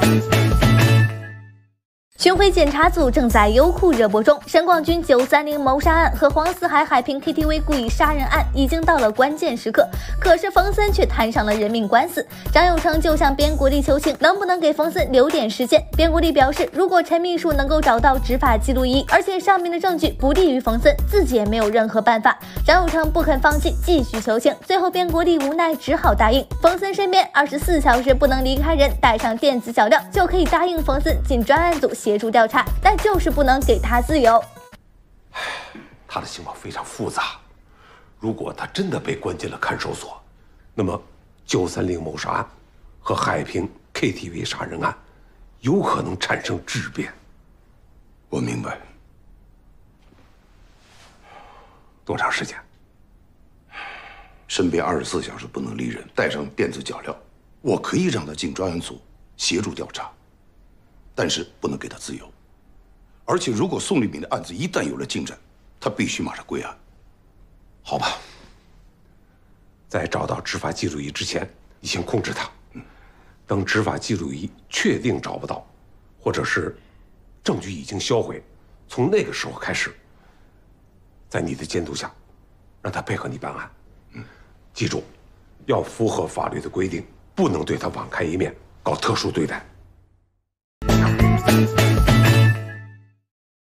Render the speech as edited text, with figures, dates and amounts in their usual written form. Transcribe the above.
巡回检查组正在优酷热播中，沈广军930谋杀案和黄四海海平 KTV 故意杀人案已经到了关键时刻，可是冯森却摊上了人命官司。张有成就向边国立求情，能不能给冯森留点时间？边国立表示，如果陈秘书能够找到执法记录仪，而且上面的证据不利于冯森，自己也没有任何办法。张有成不肯放弃，继续求情，最后边国立无奈只好答应。冯森身边24小时不能离开人，带上电子脚镣就可以答应冯森进专案组协助调查，但就是不能给他自由。 他的情况非常复杂，如果他真的被关进了看守所，那么930谋杀案和海平 KTV 杀人案有可能产生质变。 我明白。 多长时间？ 身边24小时不能离人，带上电子脚镣，我可以让他进专案组协助调查，但是不能给他自由。而且，如果宋立敏的案子一旦有了进展，他必须马上归案。 好吧，在找到执法记录仪之前，你先控制他。等执法记录仪确定找不到，或者是证据已经销毁，从那个时候开始，在你的监督下，让他配合你办案。记住，要符合法律的规定，不能对他网开一面，搞特殊对待。